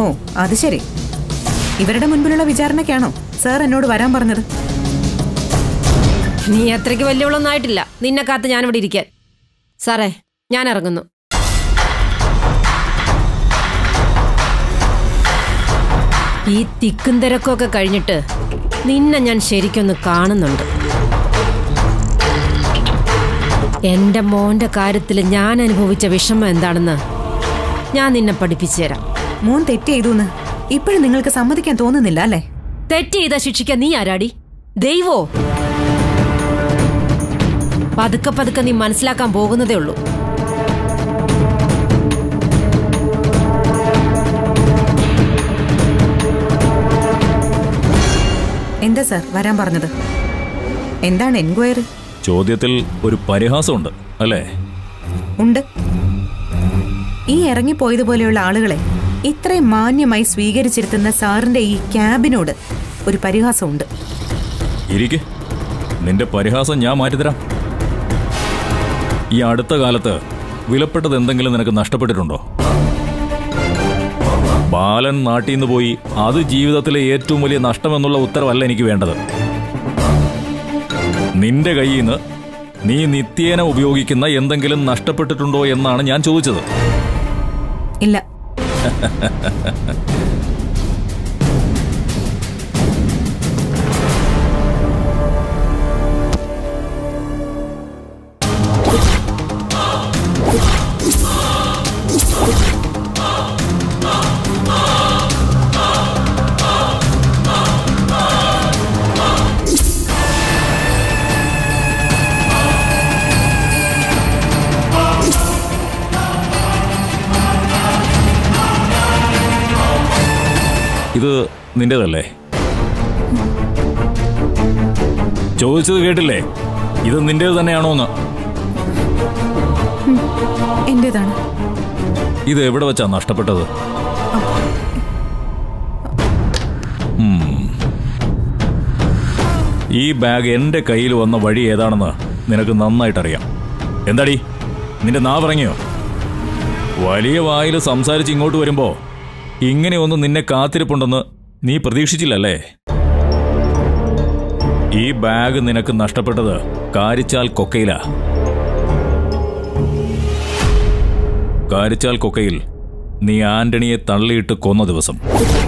ഓ അത് ശരി. ഇവരുടെ മുൻപിലുള്ള വിചാരണയ്ക്കാണോ സാർ എന്നോട് വരാൻ പറഞ്ഞത്? നീ അത്രയ്ക്ക് വലിയവളൊന്നും ആയിട്ടില്ല. നിന്നെ കാത്ത് ഞാനിവിടെ ഇരിക്കാൻ. സാറേ, ഞാൻ ഇറങ്ങുന്നു. ഈ തിക്കും തിരക്കൊക്കെ കഴിഞ്ഞിട്ട് നിന്നെ ഞാൻ ശരിക്കൊന്ന് കാണുന്നുണ്ട്. എന്റെ മോന്റെ കാര്യത്തിൽ ഞാൻ അനുഭവിച്ച വിഷമം എന്താണെന്ന് ഞാൻ നിന്നെ പഠിപ്പിച്ചു തരാം. മോൻ തെറ്റ് ചെയ്തു ഇപ്പോഴും നിങ്ങൾക്ക് സമ്മതിക്കാൻ തോന്നുന്നില്ല അല്ലേ? തെറ്റ് ചെയ്താ ശിക്ഷിക്കാൻ നീ ആരാടി? ദൈവോ? പതുക്കെ പതുക്കെ നീ മനസ്സിലാക്കാൻ പോകുന്നതേ ഉള്ളൂ. എന്താ സാർ വരാൻ പറഞ്ഞത്? എന്താണ് എൻക്വയറി? ചോദ്യത്തിൽ ഒരു പരിഹാസമുണ്ട് അല്ലേ? ഉണ്ട്. ഈ ഇറങ്ങിപ്പോയതുപോലെയുള്ള ആളുകളെ ഇത്രയും മാന്യമായി സ്വീകരിച്ചിരുത്തുന്ന സാറിന്റെ ഈ ക്യാബിനോട് ഒരു പരിഹാസമുണ്ട്. ഇരിക്കെ, നിന്റെ പരിഹാസം ഞാൻ മാറ്റിത്തരാം. ഈ അടുത്ത കാലത്ത് വിലപ്പെട്ടത് എന്തെങ്കിലും നിനക്ക് നഷ്ടപ്പെട്ടിട്ടുണ്ടോ? ബാലൻ നാട്ടിൽ നിന്ന് പോയി, അത് ജീവിതത്തിലെ ഏറ്റവും വലിയ നഷ്ടമെന്നുള്ള ഉത്തരവല്ല എനിക്ക് വേണ്ടത്. നിന്റെ കയ്യിൽ നിന്ന് നീ നിത്യേന ഉപയോഗിക്കുന്ന എന്തെങ്കിലും നഷ്ടപ്പെട്ടിട്ടുണ്ടോ എന്നാണ് ഞാൻ ചോദിച്ചത്. ഇല്ല. ഇത് നിന്റേതല്ലേ? ചോദിച്ചത് കേട്ടില്ലേ? ഇത് നിന്റേത് തന്നെയാണോന്ന്? എന്റേതാണ്. ഇത് എവിടെ വെച്ചാ നഷ്ടപ്പെട്ടത്? ഈ ബാഗ് എന്റെ കയ്യിൽ വന്ന വഴി ഏതാണെന്ന് നിനക്ക് നന്നായിട്ടറിയാം. എന്താടി, നിന്റെ നാവിറങ്ങിയോ? വലിയ വായിൽ സംസാരിച്ച് ഇങ്ങോട്ട് വരുമ്പോ ഇങ്ങനെയൊന്നും നിന്നെ കാത്തിരിപ്പുണ്ടെന്ന് നീ പ്രതീക്ഷിച്ചില്ലല്ലേ? ഈ ബാഗ് നിനക്ക് നഷ്ടപ്പെട്ടത് കാരിച്ചാൽ കൊക്കയിലാ. കാരിച്ചാൽ കൊക്കയിൽ നീ ആന്റണിയെ തള്ളിയിട്ട് കൊന്ന ദിവസം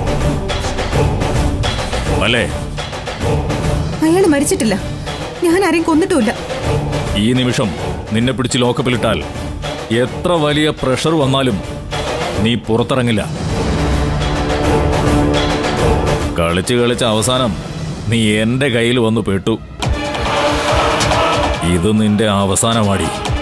അല്ലേ? അയാൾ മരിച്ചിട്ടില്ല. ഞാൻ ആരെയും കൊന്നിട്ടുമില്ല. ഈ നിമിഷം നിന്നെ പിടിച്ച് ലോക്കപ്പിലിട്ടാൽ എത്ര വലിയ പ്രഷർ വന്നാലും നീ പുറത്തിറങ്ങില്ല. കളിച്ച് കളിച്ച അവസാനം നീ എന്റെ കയ്യിൽ വന്നു പെട്ടു. ഇത് നിന്റെ അവസാനമാടി.